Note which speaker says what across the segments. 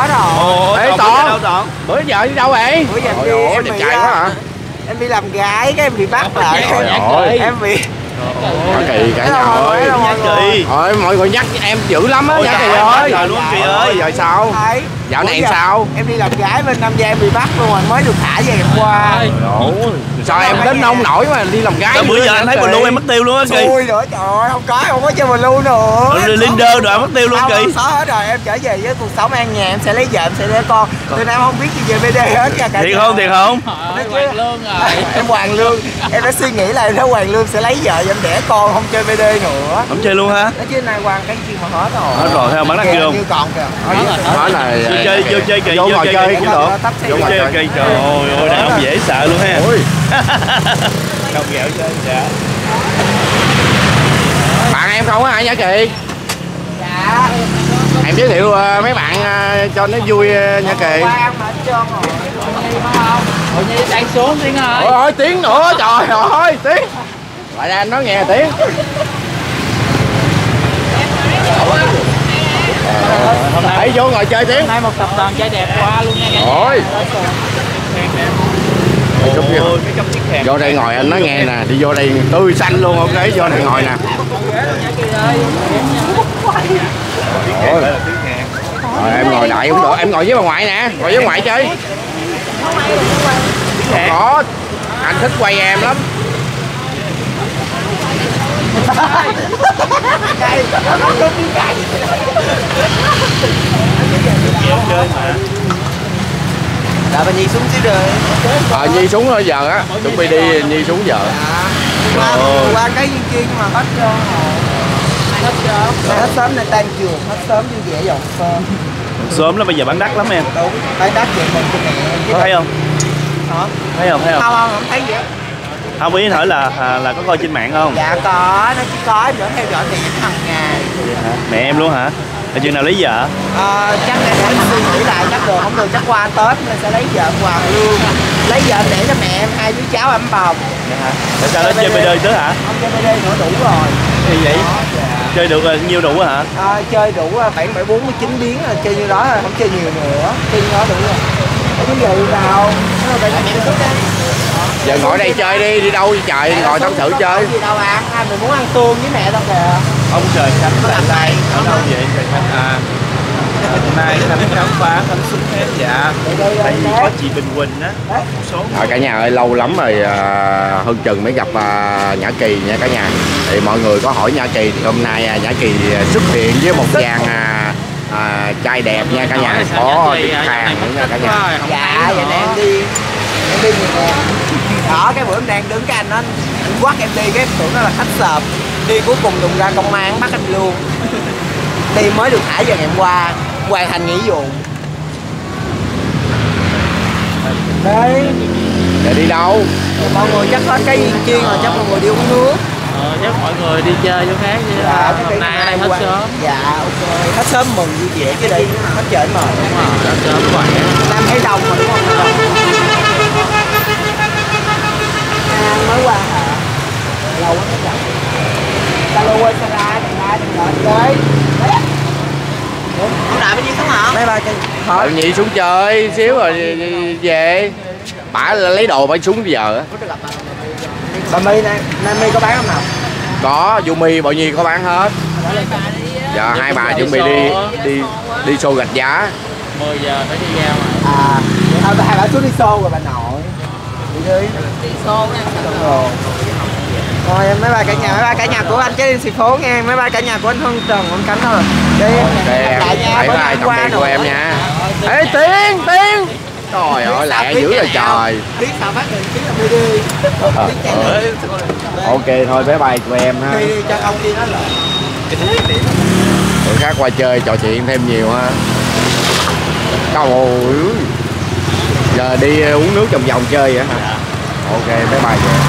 Speaker 1: rồi.
Speaker 2: Ê Toàn, bữa giờ đi đâu vậy?
Speaker 1: Bữa giờ
Speaker 2: em đẹp trai quá hả?
Speaker 1: Em đi làm gái cái em bị bắt lại. Em bị
Speaker 2: Nhã Kỳ cả nhà ơi. Thôi mọi người nhắc em dữ lắm á Nhã Kỳ ơi.
Speaker 3: Trời luôn Kỳ ơi.
Speaker 2: Giờ sao? Dạo này sao?
Speaker 1: Em đi làm gái bên Nam Giang bị bắt luôn rồi, mới được thả về hôm qua.
Speaker 2: Sao em đến nông nổi mà đi làm gái?
Speaker 3: Bữa giờ anh thấy blue em mất tiêu luôn á Kỳ.
Speaker 1: Xui nữa, trời ơi, không có chơi blue nữa.
Speaker 3: Linder rồi mất tiêu luôn Kỳ.
Speaker 1: Không, xóa hết rồi, em trở về với cuộc sống an nhàn, em sẽ lấy vợ, em sẽ lấy con. Từ nay em không biết gì về BD hết cả.
Speaker 3: Thiệt không?
Speaker 1: Hoàn lương rồi. Em hoàn lương, em đã suy nghĩ là em đã hoàn lương sẽ lấy vợ và em đẻ con, không chơi BD nữa.
Speaker 3: Không chơi luôn hả?
Speaker 1: Nói chứ nay Hoàng cái gì mà hết rồi.
Speaker 3: Hết rồi, theo bán đắt chưa không?
Speaker 1: Như còn kìa.
Speaker 2: Nói là
Speaker 3: Vô chơi Kỳ,
Speaker 2: vô ngồi chơi cũng được.
Speaker 3: Vô chơi Kỳ, trời ơi, đàn ông dễ sợ luôn ha. Không ghẹo chơi dạ.
Speaker 2: Bạn em không á hả Nhã Kỳ?
Speaker 1: Dạ.
Speaker 2: Em giới thiệu mấy bạn cho nó vui Nhã Kỳ.
Speaker 1: Qua ăn mà hết trơn rồi.
Speaker 4: Hội Nhi đang xuống Tiến ơi.
Speaker 2: Ôi Tiến nữa, trời ơi Tiến. Lại đây anh nói nghe Tiến. Hãy vô ngồi chơi Tiến.
Speaker 4: Hôm nay một tập đoàn trai đẹp qua luôn nha.
Speaker 2: Ôi.
Speaker 3: Mấy cặp chiếc hàng.
Speaker 2: Vô đây ngồi anh nói nghe nè, đi vô đây tươi xanh luôn, ok, vô đây ngồi nè. Ôi. Rồi em ngồi đại cũng được, em ngồi với bà ngoại nè, ngồi với ngoại chơi. Có, anh thích quay em lắm.
Speaker 3: Chơi mà.
Speaker 1: Dạ bà Nhi xuống xíu rồi.
Speaker 2: Nhi xuống rồi giờ á, chuẩn bị đi Nhi xuống giờ.
Speaker 1: Qua cái viên chiên mà hết trơn rồi. Hết trơn. Hết sớm nên tan trường, hết sớm như dễ dọn sớm.
Speaker 3: Sớm lắm, bây giờ bán đắt lắm em.
Speaker 1: Đúng, bán đắt vậy mình cho mẹ.
Speaker 3: Có thấy không?
Speaker 1: Hả?
Speaker 3: Thấy không?
Speaker 1: Không thấy gì hết.
Speaker 3: Không, ý hỏi là có coi trên mạng không?
Speaker 1: Dạ có, nó chỉ có em nữa theo dõi mẹ em hàng ngày.
Speaker 3: Mẹ em luôn hả? Là chừng nào lấy vợ?
Speaker 1: Chắc là để suy nghĩ lại, chắc được không được, chắc qua Tết nên sẽ lấy vợ Hoàng Lương. Lấy vợ để cho mẹ em 2 đứa cháu ấm bồng.
Speaker 3: Tại sao nó chơi BD tới hả?
Speaker 1: Không chơi BD nữa đủ rồi.
Speaker 3: Thì vậy? Chơi được nhiêu đủ hả?
Speaker 1: Chơi đủ 749 biến là chơi như đó thôi, không chơi nhiều nữa. Chơi như đó đủ rồi. Cái gì nào?
Speaker 2: Giờ ngồi đây chơi đi đâu vậy trời, ngồi tâm sự chơi.
Speaker 1: Gì đâu ăn, mình muốn ăn tương với mẹ tao kìa.
Speaker 3: Ông trời khánh tại đây, ở đâu vậy trời khánh à? Hôm nay khánh khám phá, khánh xuống hết dạ. Tại vì có chị Bình Quỳnh á, một số.
Speaker 2: Cả nhà ơi, lâu lắm rồi hơn chừng mới gặp Nhã Kỳ nha cả nhà. Thì mọi người có hỏi Nhã Kỳ thì hôm nay Nhã Kỳ xuất hiện với một dàn trai đẹp nha cả nhà. Có Đức Khang nữa nha cả nhà.
Speaker 1: Dạ, vậy nè em đi nhiều nè. Đó, cái bữa em đang đứng cái anh quát em đi, cái em tưởng nó là khách sợp. Đi cuối cùng đụng ra công an bắt em luôn. Đi mới được thả giờ ngày hôm qua, hoàn thành nghĩa vụ. Đây.
Speaker 2: Để đi đâu?
Speaker 1: Mọi người chắc hết cái viên chiên rồi, chắc mọi người đi uống nước.
Speaker 4: Chắc mọi người đi chơi chỗ khác chứ.
Speaker 1: Dạ,
Speaker 4: Hôm nay hết sớm.
Speaker 1: Dạ, ok. Hết sớm mừng vui vẻ chứ đi. Hết trễ mời.
Speaker 4: Đúng rồi, hết sớm khỏe.
Speaker 1: Nam thấy đông rồi đúng không? Mới qua hả? Lâu quá mới gặp. Salo quên Sara, đừng gọi chơi. Không đợi bao nhiêu xuống hả? Mấy ba chân.
Speaker 2: Đợi Nhi xuống chơi xíu rồi về. Bả lấy đồ bả xuống giờ á.
Speaker 1: Bà My nè, Nam My có bán không nào?
Speaker 2: Có, Yumi, Bảo Nhi có bán hết. Giờ hai bà chuẩn bị đi show gạch giá.
Speaker 4: 10 giờ phải đi ra mà.
Speaker 1: Thôi hai bà xuống đi show rồi bà nội. Đi.
Speaker 5: Đi show nha.
Speaker 1: Rồi mấy ba cả nhà của anh Chế Liên Xì Phố nha, mấy ba cả nhà của anh Hân Trần, anh Khánh thôi. Đi.
Speaker 2: Em, bye bye tạm biệt của em nha. Ê Tiến. Trời ơi lẹ dữ rồi trời.
Speaker 1: Biết sao phát hiện biết là đi.
Speaker 2: Ok thôi bye bye của em ha.
Speaker 1: Đi cho ông đi nó lại.
Speaker 2: Tụi khác qua chơi trò chuyện thêm nhiều ha. Trời giờ đi uống nước vòng chơi vậy hả? Ok bye bye của em.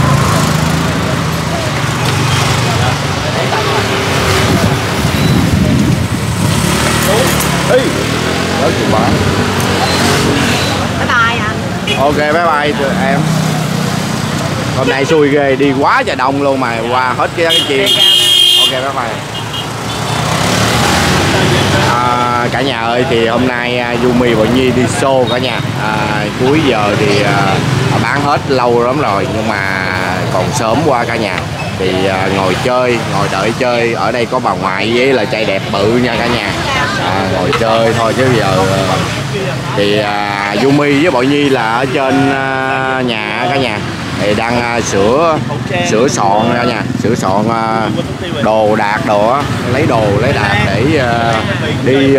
Speaker 2: Ê, đó chịu bả.
Speaker 5: Bye bye anh.
Speaker 2: Ok bye bye tụi em. Hôm nay xui ghê, đi quá trời đông luôn mà qua hết cái chiên. Ok bye bye. Cả nhà ơi, thì hôm nay Yumi Bộ Nhi đi show cả nhà. Cuối giờ thì bán hết lâu lắm rồi, nhưng mà còn sớm qua cả nhà. Thì ngồi chơi, ngồi đợi chơi. Ở đây có bà ngoại với là trai đẹp bự nha cả nhà. Ngồi chơi thôi chứ giờ thì Yumi với Bộ Nhi là ở trên nhà cả nhà. Thì đang sửa soạn ra nha, sửa soạn đồ đạc đồ á, lấy đồ lấy đạc để đi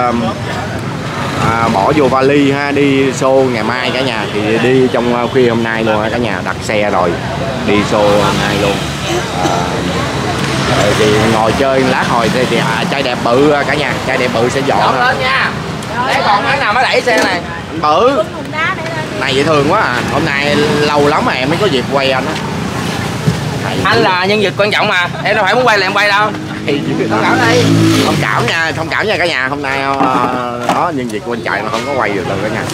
Speaker 2: bỏ vô vali ha, đi show ngày mai cả nhà. Thì đi trong khuya hôm nay luôn cả nhà, đặt xe rồi đi show hôm nay luôn. Thì ngồi chơi lát hồi thì trai đẹp bự cả nhà, trai đẹp bự sẽ dọn
Speaker 1: lên nha. Đấy còn cái nào mới đẩy xe này
Speaker 2: bự này dễ thương quá à. Hôm nay lâu lắm mà em mới có dịp quay anh á.
Speaker 1: Anh là nhân vật quan trọng mà, em đâu phải muốn quay là em quay đâu.
Speaker 2: Thông cảm đi, thông cảm nha cả nhà. Hôm nay đó nhân vật quan trọng mà không có quay được đâu cả nhà.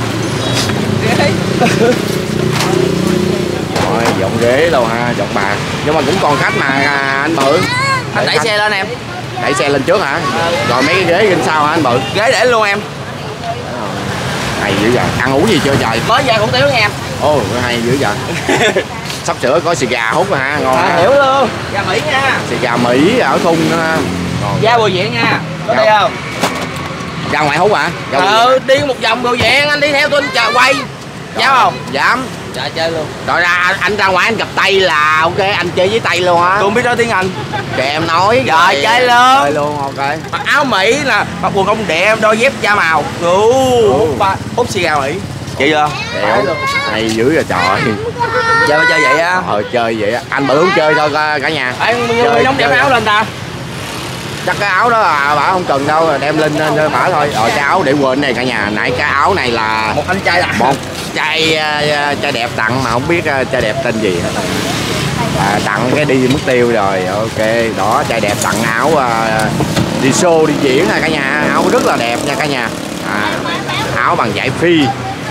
Speaker 2: Rồi dọn ghế đâu ha, dọn bàn, nhưng mà cũng còn khách mà anh Bự.
Speaker 1: Anh đẩy xe lên em.
Speaker 2: Đẩy xe lên trước hả? Rồi mấy cái ghế bên sau hả anh Bự?
Speaker 1: Ghế để luôn em.
Speaker 2: Hay dữ vậy, ăn uống gì chưa trời?
Speaker 1: Mới ra hủ tiếu nha em.
Speaker 2: Ồ, hay dữ vậy. Sắp sửa có xì gà hút rồi hả, ngon hả?
Speaker 1: Hiểu luôn. Gà Mỹ nha.
Speaker 2: Xì gà Mỹ ở thun nữa ha.
Speaker 1: Da Bùi Viện nha. Có đi không?
Speaker 2: Ra ngoài hút hả?
Speaker 1: Đi một vòng Bùi Viện, anh đi theo tôi chờ quay. Dám không?
Speaker 2: Dám.
Speaker 1: Dạ chơi luôn.
Speaker 2: Rồi ra anh ra ngoài anh gặp tay là ok, anh chơi với tay luôn hả?
Speaker 1: Tôi không biết nói tiếng Anh.
Speaker 2: Kệ em nói.
Speaker 1: Rồi chơi luôn.
Speaker 2: Chơi luôn, ok.
Speaker 1: Mặc áo Mỹ là mặc quần không đẹp, đôi dép da màu. Hút xì gà Mỹ. Chơi chưa?
Speaker 2: Hay dữ rồi trời.
Speaker 1: Chơi vậy á.
Speaker 2: Chơi vậy á. Anh Bự không chơi thôi cả nhà.
Speaker 1: Anh nóng đem áo lên ta.
Speaker 2: Chắc cái áo đó bả không cần đâu, đem lên cho bả thôi. Rồi cái áo để quên này cả nhà. Nãy cái áo này là
Speaker 1: một anh trai
Speaker 2: một trai đẹp tặng mà không biết trai đẹp tên gì hết. Tặng cái đi mất tiêu rồi. Ok, đó trai đẹp tặng áo đi show đi diễn nha cả nhà. Áo rất là đẹp nha cả nhà. Áo bằng vải phi.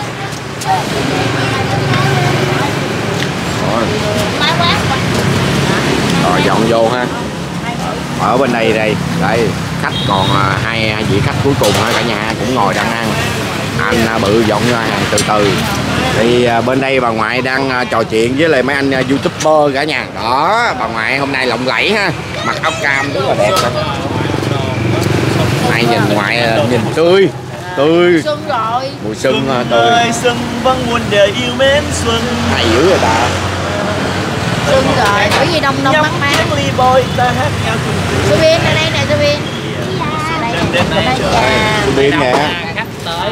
Speaker 2: Rồi dọn vô ha. Ở bên đây khách còn hai vị khách cuối cùng ha cả nhà, cũng ngồi đang ăn. Anh Bự dọn ra hàng từ từ. Thì bên đây bà ngoại đang trò chuyện với lại mấy anh YouTuber cả nhà. Đó, bà ngoại hôm nay lộng lẫy ha, mặc áo cam rất là đẹp. Này nhìn ngoại nhìn tươi.
Speaker 5: Xuân rồi.
Speaker 2: Mùa xuân tươi.
Speaker 3: Xuân vâng muôn đời yêu mến xuân.
Speaker 2: Hay dữ rồi ta.
Speaker 5: Xuân rồi, bởi vì đông mát mát.
Speaker 3: Ly bôi ta hát nhau cùng.
Speaker 5: Sư Biên ở đây nè, Sư Biên.
Speaker 2: Sư Biên nè.
Speaker 4: Khách tới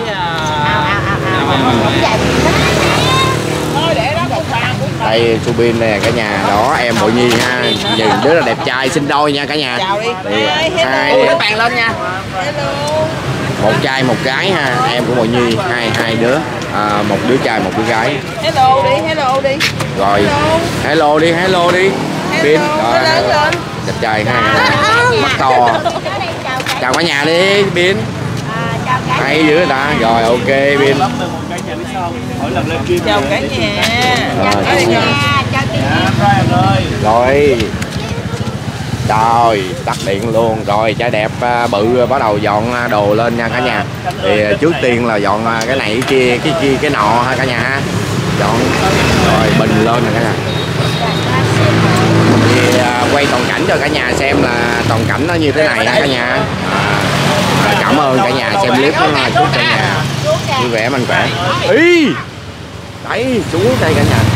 Speaker 2: Đây Su Bin nè cả nhà. Đó em Bộ Nhi ha, nhìn rất là đẹp trai, xinh đôi nha cả nhà.
Speaker 1: Chào đi.
Speaker 2: Hai
Speaker 1: bàn lên nha.
Speaker 2: một trai một gái ha, em của Bộ Nhi, hai đứa, một đứa trai một đứa gái.
Speaker 5: Hello đi.
Speaker 2: Rồi hello đi Bin. Rồi đẹp trai ha, mắt to. Chào cả nhà đi Bin. Hay dữ ta. Rồi ok Bin.
Speaker 5: Chào cả nhà.
Speaker 2: Rồi tắt điện luôn. Rồi trai đẹp Bự bắt đầu dọn đồ lên nha cả nhà. Thì trước tiên là dọn cái này cái kia cái nọ ha cả nhà ha. Dọn rồi bình lên nè cả nhà. Thì quay toàn cảnh cho cả nhà xem là toàn cảnh nó như thế này ha cả nhà. Cảm ơn cả nhà xem clip, chúc cả nhà vui vẻ mạnh khỏe. Ý đấy xuống đây cả nhà.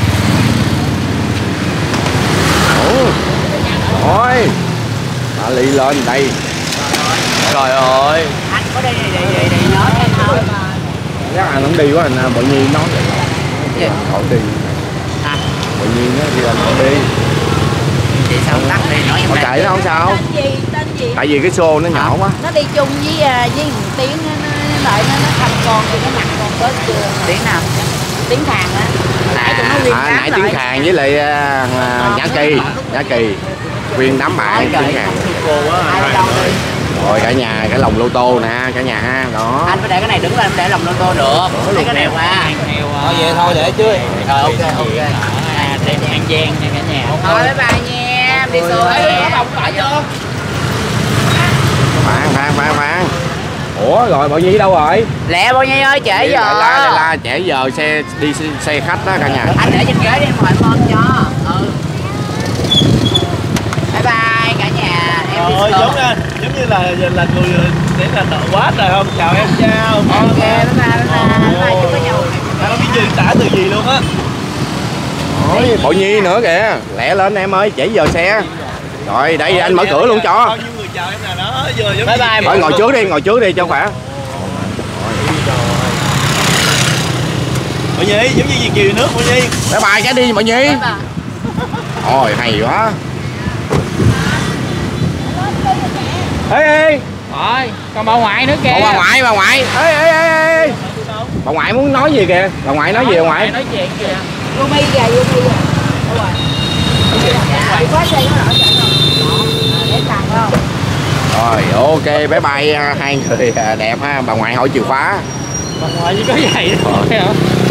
Speaker 2: Rồi ly lên đây.
Speaker 1: Trời ơi.
Speaker 5: Anh có đây nói em thôi mà.
Speaker 2: Chắc anh không đi quá anh Bộ Nhi nói vậy. Khỏi đi. Bộ Nhi nó đi lên khỏi đi.
Speaker 1: Chị sao tắt đi nói em.
Speaker 2: Chạy nó không sao.
Speaker 5: Tên gì?
Speaker 2: Tại vì cái xô nó nhỏ quá.
Speaker 5: Nó đi chung với Tiếng nó thành con thì nó mặt còn có chưa? Tiếng nào? Tiếng Khàn á. Nãy tụi nó nguyên đám
Speaker 2: nãy Tiếng Khàn với lại Nhã Kỳ nguyên đám bạn Tiếng Khàn. Rồi cả nhà cái lồng lô tô nè cả nhà ha. Đó
Speaker 1: Anh phải để cái này đứng lên, em để lồng lô tô được. Để cái này qua. Thôi vậy thôi để chứ. Rồi ok.
Speaker 4: đây là An Giang nha cả nhà.
Speaker 5: Thôi bye bye nha. Em đi xuống.
Speaker 1: Có bông phải chưa?
Speaker 2: Khoan. Ủa rồi Bảo Nhi đâu rồi?
Speaker 5: Lẹ Bảo Nhi ơi, trễ
Speaker 2: Đi
Speaker 5: giờ.
Speaker 2: la trễ giờ xe đi xe khách đó cả nhà.
Speaker 5: Anh để trên ghế đi, mời mơn cho. Bye bye cả nhà. Em đi
Speaker 3: Rồi,
Speaker 5: sớm.
Speaker 3: giống như là người để là nợ quá rồi không? Chào em chào.
Speaker 5: Ok, bye bye. Chúc có nhau.
Speaker 3: Tao không biết gì tả từ gì luôn á.
Speaker 2: Ôi, Bảo Nhi nữa kìa. Lẹ lên em ơi, trễ giờ xe. Rồi đây anh mở cửa luôn cho.
Speaker 3: Bao nhiêu người chào em nào đó giờ giống
Speaker 4: Bye bye.
Speaker 2: Rồi ngồi trước đi cho khỏe.
Speaker 3: Mọi Nhi giống như Việt kiều nước Mọi Nhi.
Speaker 2: Bye bye cái đi Bảo Nhi. Ôi hay quá. Ê.
Speaker 4: Rồi, còn bà ngoại nữa kìa.
Speaker 2: Bà ngoại. Ê. Bà ngoại muốn nói gì kìa? Bà ngoại nói gì bà ngoại?
Speaker 4: Nói chuyện kìa.
Speaker 5: Rumi kìa. Đâu rồi? Dạ, khóa xe nó ở chạy không? Để tặng không?
Speaker 2: Rồi ok bye bye hai người đẹp ha. Bà ngoại hỏi chìa khóa.
Speaker 4: Bà ngoại chỉ có vậy thôi hả?